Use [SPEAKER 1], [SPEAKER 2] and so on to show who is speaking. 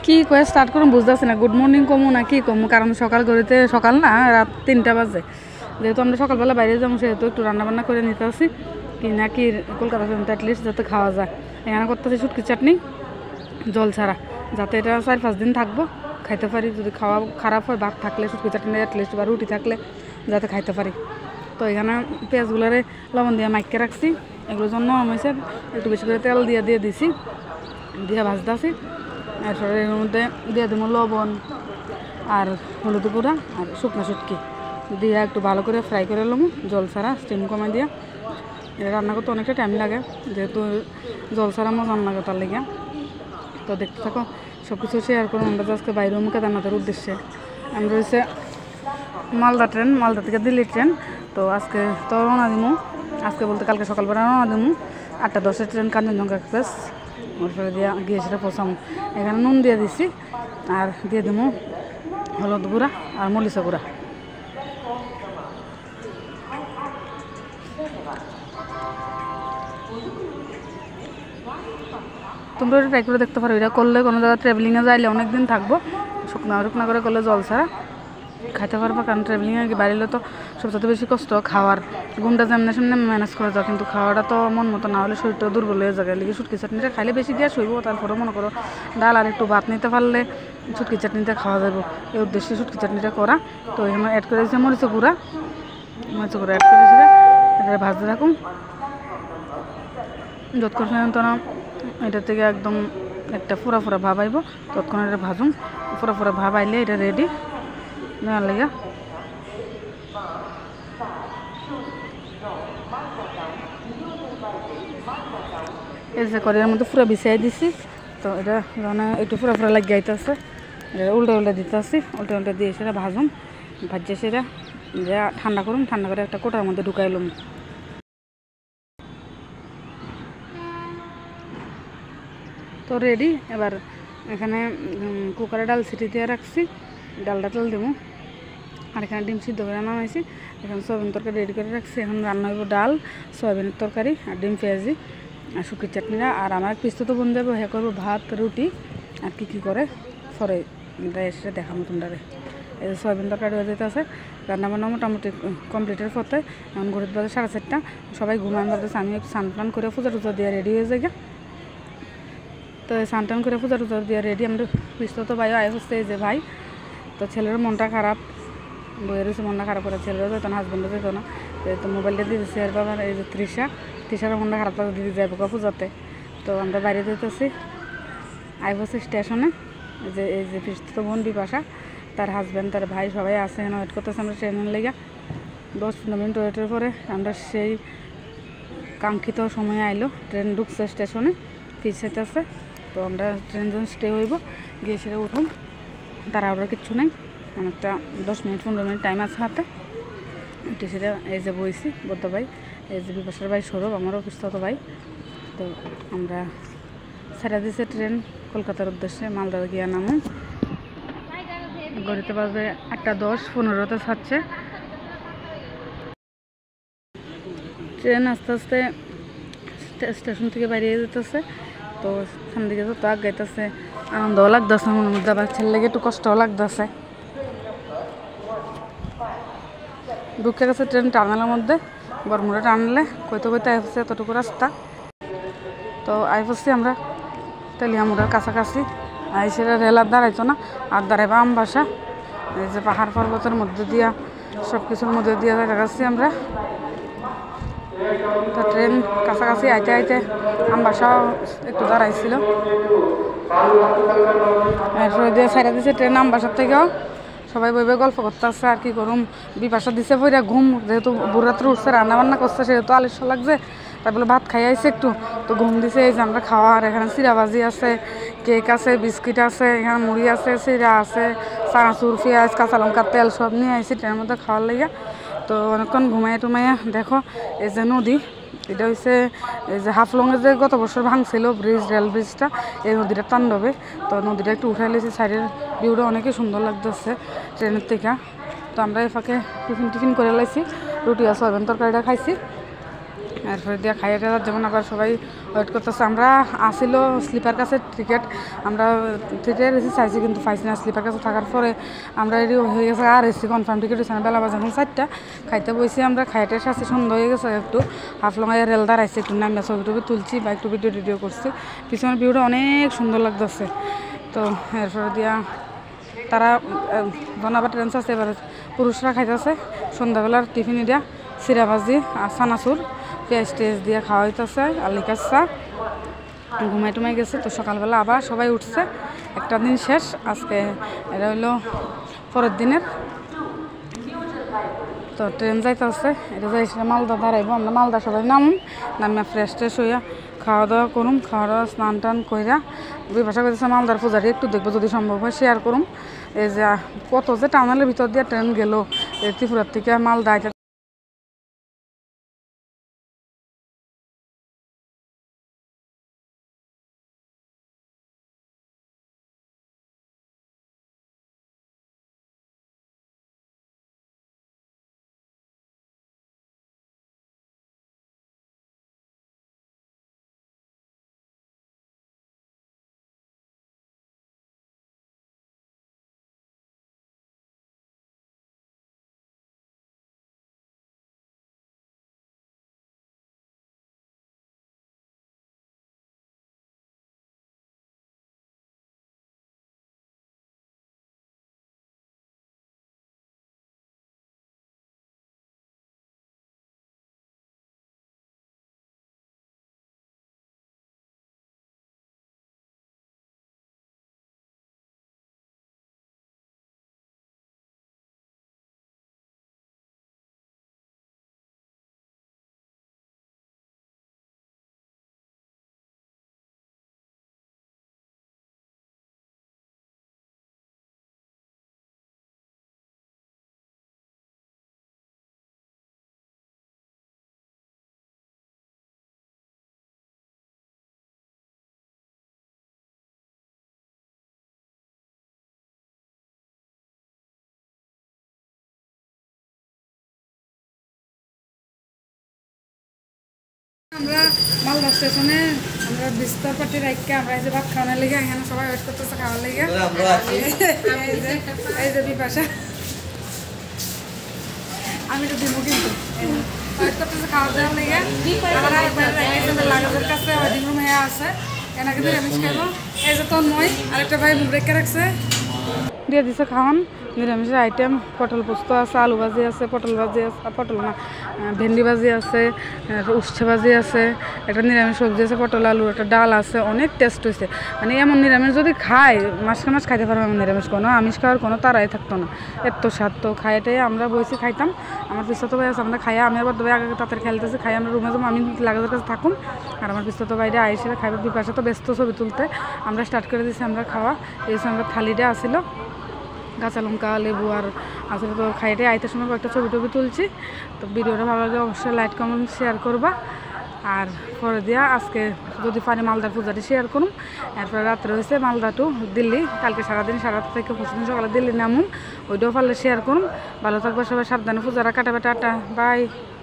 [SPEAKER 1] কি কয়ে স্টার্ট করুন বুঝতেছি না। গুড মর্নিং কমু না কি কমু, কারণ সকাল করিতে সকাল না রাত 3টা বাজে। যেহেতু আমরা সকালবেলা বাইরে যাবো সেহেতু একটু রান্নাবান্না করে নিতে আসি কি না কি কলকাতা পর্যন্ত অ্যাটলিস্ট যাতে খাওয়া যায়। এখানে করতেছি শুটকি চাটনি জল ছাড়া, যাতে এটা 4-5 দিন থাকবো খাইতে পারি। যদি খাওয়া খারাপ হয় ভাত থাকলে শুটকি চাটনি অ্যাটলিস্ট বা রুটি থাকলে যাতে খাইতে পারি। তো এখানে পেঁয়াজগুলোরে লবণ দিয়ে মাইকে রাখছি, এগুলোর জন্য হয়েছে একটু বেশি করে তেল দিয়ে দিছি, দিয়ে ভাজতে আসি। এরপরে এর মধ্যে দিয়ে দেবো লবণ আর হলুদ গুঁড়া আর শুকনো শুটকি দিয়ে একটু ভালো করে ফ্রাই করে নেবো জল ছাড়া, স্টিম কমাই দিয়ে। এটা রান্না করতে অনেকটা টাইম লাগে, যেহেতু জল ছাড়া মজা লাগে তার লেগে। তো দেখতে থাকো, সব কিছু শেয়ার করুন। আমরা আজকে বাইরে মুখে দানাতের উদ্দেশ্যে আমরা হচ্ছে মালদা ট্রেন, মালদা থেকে দিল্লি ট্রেন। তো আজকে তো রওনা দিমু, আজকে বলতে কালকে সকালবেলা রওনা দিমু 8টা 10-এর ট্রেন কাঞ্চনজঙ্ঘা এক্সপ্রেস। ওরপরে দিয়ে গিয়ে সেটা পৌঁছামু। এখানে নুন দিয়ে দিছি আর দিয়ে দেবো হলুদ গুঁড়া আর মরিচা গুঁড়া। তোমরা এটা ট্রাই করে দেখতে পারো। এটা করলে কোনো জায়গায় ট্রাভেলিংয়ে যাইলে অনেক দিন থাকবো। শুকনো করে করলে জল ছাড়া খাইতে পারবো, কারণ ট্রাভেলিংয়ে বাইরে তো সবচেয়ে বেশি কষ্ট খাওয়ার। ঘুমটা যেমনি সেমনি ম্যানেজ করে যাও, কিন্তু খাওয়াটা তো মন মতো না হলে শরীরটা দুর্বল হয়ে যায়। লিখে শুটকি চাটনিটা খাইলে বেশি গ্যাস হইব, তারপরে মনে করো ডাল আর একটু ভাত নিতে পারলে শুটকি চাটনিটা খাওয়া যাবো। এই উদ্দেশ্যে শুটকি চাটনিটা করা। তো এখানে অ্যাড করে দিয়েছে মরিচা গুঁড়া অ্যাড করে দিয়েছে। এটা ভাজতে থাকুন যতক্ষণ পর্যন্ত না এটা থেকে একদম একটা ফুরা ভাব আইব, ততক্ষণ এটা ভাজুন। ফুরা ভাব আইলে এটা রেডি নেওয়ার লাগে। এই যে কড়াইয়ের মধ্যে পুরো বিছাই দিছি। তো এটা মানে একটু ফুরা লাগিয়ে আইতেছে, এটা উল্টে দিতে আসি। উল্টে দিয়ে সেটা ভাজুন, ভাজছে সেটা ঠান্ডা করুন। ঠান্ডা করে একটা কোটার মধ্যে ঢুকাইলাম। তো রেডি। এবার এখানে কুকারে ডাল সিটি দিয়ে রাখছি, ডালটা তেল দেবো। আর এখানে ডিম সিদ্ধ করে নামাইছি। এখানে সয়াবিন তরকারি রেডি করে রাখছি। এখন রান্না হইব ডাল, সয়াবিনের তরকারি আর ডিম পেঁয়াজি আর শুকির চাটনিটা। আর আমার পিস্তো তো বন যাবো, হ্যাঁ করবো ভাত রুটি আর কী করে পরে এসে দেখাবো তোমরা। এই সয়াবিন তরকারি হয়ে যেতে আছে। রান্নাবান্না মোটামুটি কমপ্লিটের পথে। এখন ঘড়ির বাজে 4:30। সবাই ঘুমান বাজেছে। আমি একটু স্নান করে পূজা টুজা দিয়ে রেডি হয়ে যাই। তো স্নান করে পূজা টুজা দিয়ে রেডি। আমরা পিস্তো তো ভাই আয় হচ্ছে এই যে ভাই। তো ছেলের মনটা খারাপ, বইয়ের হচ্ছে মনটা খারাপ করে। ছেলেরও যেত না, হাজব্যান্ডও যেত না। তো মোবাইলটা দিয়ে দিচ্ছে এর বাবার এই যে তৃষারও মনটা খারাপ লাগে, দিদি যাইব পূজাতে। তো আমরা বাইরে যেতেছি আইবসি স্টেশনে। এই যে পিস্তো বোন বিপাশা, তার হাজব্যান্ড, তার ভাই সবাই আছে এখানে ওয়েট করতেছে আমরা ট্রেনের লেগে। 10-15 মিনিট ওয়েটের পরে আমরা সেই কাঙ্ক্ষিত সময়ে আইলো। ট্রেন ঢুকছে স্টেশনে, পিছাইতেছে। তো আমরা ট্রেন যখন স্টে হইব গিয়ে সেটা উঠুন। তার আর কিচ্ছু নেই, অনেকটা 10-15 মিনিট টাইম আছে হাতে। উঠে সেটা এই যে বইছি বদ্ধ ভাই, এই যে বিপাশার ভাই সৌরভ, আমারও পিস্তো ভাই। তো আমরা ছেড়ে দিয়েছে ট্রেন কলকাতার উদ্দেশ্যে। মালদা গিয়ে নামো। গড়িতে বাজে 8:10, 15তে ছাড়ছে ট্রেন। আস্তে আস্তে স্টেশন থেকে বেরিয়ে যেতেছে। তো সামনে দিকে তো আগ গাইতেছে, আনন্দও লাগতেছে মনের মধ্যে, আবার ছেলে লেগে একটু কষ্টও লাগতেছে। ঢুকে গেছে ট্রেন টার্মিনালের মধ্যে। বরমুড়া টানলে কইতে আইসছে এতটুকু রাস্তা। তো আইসছি আমরা তেলিয়ামুড়ার কাছাকাছি। সেটা রেল আর দাঁড়াইতো না, আর দাঁড়াইবা আমবাসা। এই যে পাহাড় পর্বতের মধ্যে দিয়া, সব কিছুর মধ্যে দিয়ে যাচ্ছি আমরা। তো ট্রেন কাছাকাছি আইতে আমবাসাও একটু দাঁড়াইছিল। এরপরে দিয়ে ছাইড়া দিছে ট্রেন আমবাসার থেকেও। সবাই বইবে গল্প করতে আসছে আর কি করুম। বিপাশা দিছে বইরা ঘুম, যেহেতু বুড়াত্র উঠছে, রান্নাবান্না করছে, সেহেতু আলস্য লাগছে। তারপরে ভাত খাই আইছে একটু, তো ঘুম দিছে। এই যে আমরা খাওয়ার এখানে চিরাবাজি আছে, কেক আছে, বিস্কিট আছে, এখানে মুড়ি আছে, চিরা আছে, চানাচুর, পেঁয়াজ, কাঁচা লঙ্কা, তেল সব নিয়ে আইছি ট্রেনের মধ্যে খাওয়ার লেগে। তো অনেকক্ষণ ঘুমাইয়া দেখো এই যে নদী, এটা হচ্ছে এই যে হাফলংয়ে যে গত বছর ভাঙছিল রেল ব্রিজটা, এই নদীটা তাণ্ডবে। তো নদীটা একটু উঠাই লেছি, সাইডের ভিউটা অনেকই সুন্দর লাগতেছে ট্রেনের থেকে। তো আমরা এই ফাঁকে টিফিন করে লাইছি, রুটি আর সয়াবিন তরকারিটা খাইছি। এরপরে দিয়ে খাইয়ে টাইয়া যেমন আবার সবাই ওয়েট করতেছে। আমরা আসিল স্লিপার কাছে টিকিট, আমরা থিয়েটার এসে চাইছি কিন্তু পাইছি না। স্লিপার কাছে থাকার পরে আমরা রেডি হয়ে গেছে, আর এসি কনফার্ম টিকিট হয়েছে না। বেলা বাজে এখন 4টা, খাইতে বসে আমরা খাইতে সাথে সন্ধ্যা হয়ে গেছে। একটু হাফলঙায় রেল দাঁড়াইছে, একটু নামিয়ে ছবি টবি তুলছি বা একটু ভিডিও করছি। পিছনের ভিউটা অনেক সুন্দর লাগতেছে। তো এরপরে দিয়া তারা আবার ট্রেন আছে, এবার পুরুষরা খাইতেছে সন্ধ্যাবেলার টিফিন দিয়া চিরা ভাজি আর চানাচুর পেঁয়াজ টেজ দিয়ে খাওয়া হইতেছে। আর লিকার চা ঘুমাই টুমাই গেছে। তো সকালবেলা আবার সবাই উঠছে, একটা দিন শেষ আজকে। এটা হইলো পরের দিনের। তো ট্রেন যাইতে আছে, এটা যাইছে মালদা দাঁড়াইব। আমরা মালদা সবাই নামিয়া ফ্রেশ ট্রেশ হইয়া খাওয়া দাওয়া করুম। খাওয়া দাওয়া স্নান টান কইরা বিপাশা করতেছে মালদার পূজাটি একটু দেখবো, যদি সম্ভব হয় শেয়ার করুম। এই যে কত যে টাউনের ভিতর দিয়ে ট্রেন গেল ত্রিপুরার থেকে মালদা। আমরা মালদা স্টেশনে আমরা বিস্তর পাটি রাখকে আমরা এই যে ভাত খাওয়ানোর লেগে এখানে সবাই ওয়েট করতেছে খাওয়ার লেগে। এই যে বিপাশা, আমি তো দিব কিন্তু ওয়েট করতেছে খাওয়া দাওয়ার লেগে। লাগেজের কাছে ওয়েটিং রুম হয়ে আছে, এনাকে নিরামিষ খাইব। এই যে তন্ময় আরেকটা ভাই মুখ রেখে রাখছে, দিয়ে দিছে খাওয়ান। নিরামিষের আইটেম পটল পোস্ত আছে, আলু ভাজি আছে, পটল ভাজি আছে, পটল না ভেন্ডি ভাজি আছে, উচ্ছে ভাজি আছে, একটা নিরামিষ সবজি আছে পটল আলু, একটা ডাল আছে। অনেক টেস্ট হয়েছে। মানে এমন নিরামিষ যদি খাই মাস খাইতে পারবো। এমন নিরামিষ কোনো আমিষ খাওয়ার কোনো তারাই থাকতো না, এত স্বাদ। তো খাইটাই আমরা বসে খাইতাম। আমার পিস্তাতো ভাই আছে, আমরা খাইয়া আমি আবার ভাই আগে তাদের খেলতেছি, খাই আমরা রুমে যাবো। আমি লাগেজের কাছে থাকুন আর আমার পিস্তাতো ভাইরা আইসে খাইবার। বিপাশা তো ব্যস্ত ছবি তুলতে, আমরা স্টার্ট করে দিয়েছি আমরা খাওয়া। এই আমরা থালিটা আসিল কাঁচা লঙ্কা লেবু আর আসলে। তো খাইতে আইতে সময় কয়েকটা ছবি টবি তুলছি। তো ভিডিওটা ভালো লাগে অবশ্যই লাইক কমেন্ট শেয়ার করবা। আর পরে দিয়া আজকে যদি পারি মালদার পূজাটি শেয়ার করুন। এরপরে রাত্রে হয়েছে মালদা টু দিল্লি, কালকে সারাদিন থেকে পরশুদিন সকালে দিল্লি নামুন, ওইটাও পারলে শেয়ার করুন। ভালো থাকবে সবাই, সাবধানে পূজারা কাটাবে। Tata by.